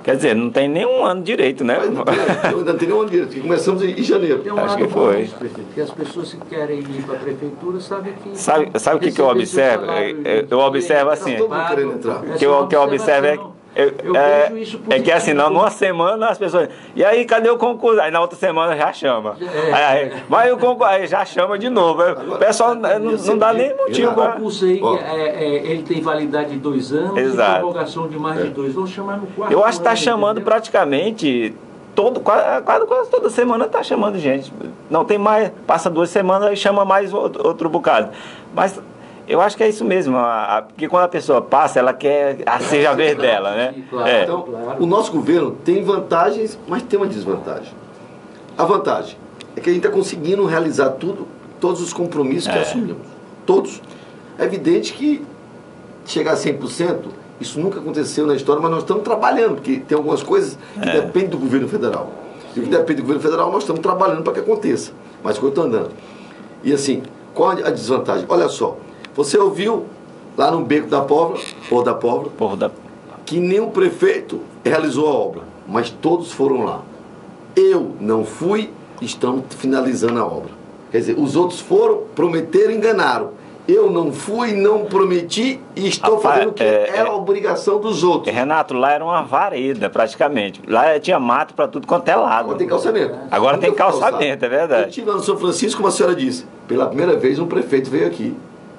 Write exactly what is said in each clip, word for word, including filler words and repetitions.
Quer dizer, não tem nenhum ano direito, né? Mas não tem, não tem nenhum ano direito, começamos em janeiro. Tem um Acho lado que foi. bom disso, prefeito, porque as pessoas que querem ir para a prefeitura sabem que... Sabe, sabe o que, que eu observo? Eu, eu observo assim, Todo mundo querendo entrar. o que eu, que eu observo é, eu, Eu é, vejo isso é que assim, não, positivamente. numa semana as pessoas... E aí, cadê o concurso? Aí na outra semana já chama. É. Aí, aí, mas o concurso, aí já chama de novo. Aí o pessoal não, não dá nem motivo O pra... concurso aí, Ó. é, é, ele tem validade de dois anos Exato. e prorrogação de mais de dois. Vamos chamar no quarto Eu acho que está ano, chamando entendeu? praticamente... Todo, quase, quase, quase toda semana está chamando gente. Não tem mais, passa duas semanas e chama mais outro, outro bocado. Mas eu acho que é isso mesmo, a, a, porque quando a pessoa passa, ela quer a seja a vez dela, né? Sim, claro. É. Então, Claro. o nosso governo tem vantagens, mas tem uma desvantagem. A vantagem é que a gente está conseguindo realizar tudo, todos os compromissos que É. assumimos. Todos. É evidente que chegar a cem por cento, isso nunca aconteceu na história, mas nós estamos trabalhando, porque tem algumas coisas que É. dependem do governo federal. E o que depende do governo federal, nós estamos trabalhando para que aconteça. Mas que eu estou andando. E assim, qual a desvantagem? Olha só, você ouviu lá no Beco da Póvoa, ou da Póvoa, Povo da... que nenhum prefeito realizou a obra, mas todos foram lá. Eu não fui, estamos finalizando a obra. Quer dizer, os outros foram, prometeram, enganaram. Eu não fui, não prometi e estou Rapaz, fazendo o que é- era a obrigação dos outros. Renato, lá era uma vareda praticamente. Lá tinha mato para tudo quanto é lado. Agora tem calçamento. Agora tem Nunca foi calçamento, é verdade. Eu estive lá no São Francisco, como a senhora disse, pela primeira vez um prefeito veio aqui.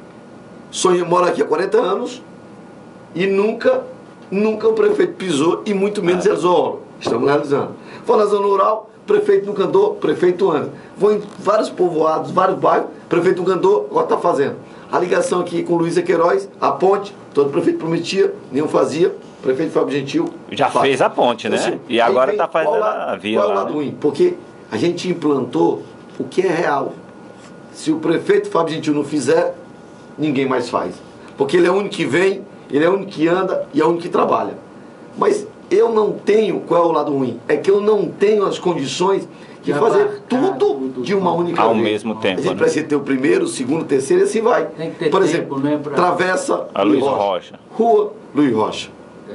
Sonho mora aqui há quarenta anos e nunca, nunca um prefeito pisou e muito menos realizou a obra. Estamos realizando. Vou na zona rural, prefeito nunca andou, prefeito anda. Vou em vários povoados, vários bairros, prefeito nunca andou, agora está fazendo. A ligação aqui com Luísa Queiroz, a ponte, todo prefeito prometia, nenhum fazia, prefeito Fábio Gentil. Já faz. fez a ponte, né? Assim, E agora aí está vem fazendo qual lado- a via Qual é o lá. lado né? ruim? Porque a gente implantou o que é real. Se o prefeito Fábio Gentil não fizer, ninguém mais faz. Porque ele é o único que vem, ele é o único que anda e é o único que trabalha. Mas eu não tenho, qual é o lado ruim? É que eu não tenho as condições de De fazer abarcar tudo tudo de uma única Ao vez. mesmo tempo, A gente né? precisa ter o primeiro, o segundo, o terceiro e assim vai. Tem que ter Por tempo, exemplo, né, pra- travessa A Luiz Rocha. Rua Luiz Rocha. É.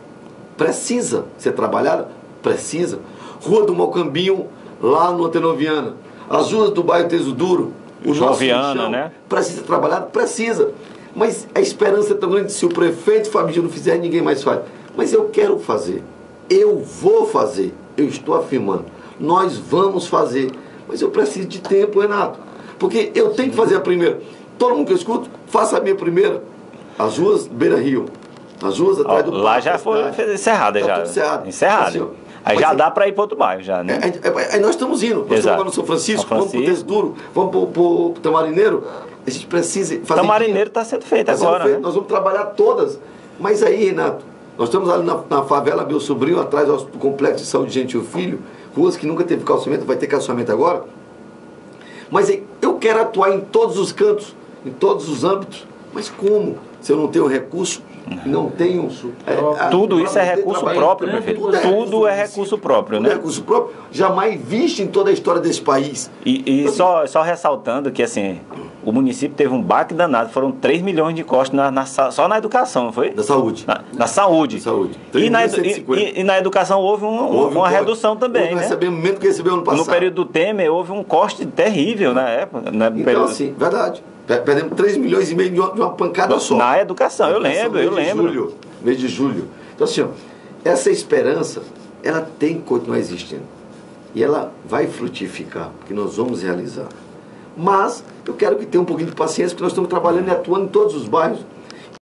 Precisa ser trabalhada? Precisa. Rua do Mocambinho, lá no Antenoviana. As ruas do bairro Teso Duro. O João nosso Viana, lixão, né? Precisa ser trabalhado? Precisa. Mas a esperança é tão grande, se o prefeito Fábio não fizer, ninguém mais faz. Mas eu quero fazer. Eu vou fazer. Eu estou afirmando. Nós vamos fazer. Mas eu preciso de tempo, Renato. Porque eu tenho que fazer a primeira. Todo mundo que eu escuto, faça a minha primeira. As ruas Beira Rio. As ruas atrás do Lá parque já da foi cidade. encerrada Tá já. tudo encerrado. Encerrado. Assim, ó. Aí Mas já é- dá para ir para outro bairro já, né? É, é, é, Aí nós estamos indo. Nós Exato. estamos lá no São Francisco, São vamos para o Francisco. Teso Duro, vamos para o Tamarineiro. A gente precisa fazer. Tamarineiro está sendo feito Tá sendo agora, feito, né? Nós vamos trabalhar todas. Mas aí, Renato, nós estamos ali na, na favela Meu Sobrinho, atrás do Complexo de Saúde Gentil Filho, ruas que nunca teve calçamento, vai ter calçamento agora. Mas aí, eu quero atuar em todos os cantos, em todos os âmbitos. Mas como? Se eu não tenho recurso, não tenho... a- Tudo isso é pra poder recurso trabalhar. próprio, prefeito. Tudo é Tudo é recurso recurso próprio, Tudo é né? recurso próprio, jamais visto em toda a história desse país. E, e só, só ressaltando que assim, o município teve um baque danado, foram três milhões de costos na, na, sa- só na educação, não foi? Da saúde. Na, na saúde. Na saúde. E na, edu- três mil cento e cinquenta. e, e na educação houve, um- Houve um uma corte. redução também, Hoje nós né? recebemos menos do que recebeu ano passado. No período do Temer houve um corte terrível na época. né? No Então, período- assim, verdade. Per- Perdemos três milhões e meio de uma, de uma pancada só. Na educação, eu lembro, eu mês de lembro. Julho, mês de julho. Então, assim, ó, essa esperança, ela tem que continuar existindo. E ela vai frutificar, porque nós vamos realizar. Mas eu quero que tenha um pouquinho de paciência, porque nós estamos trabalhando e atuando em todos os bairros.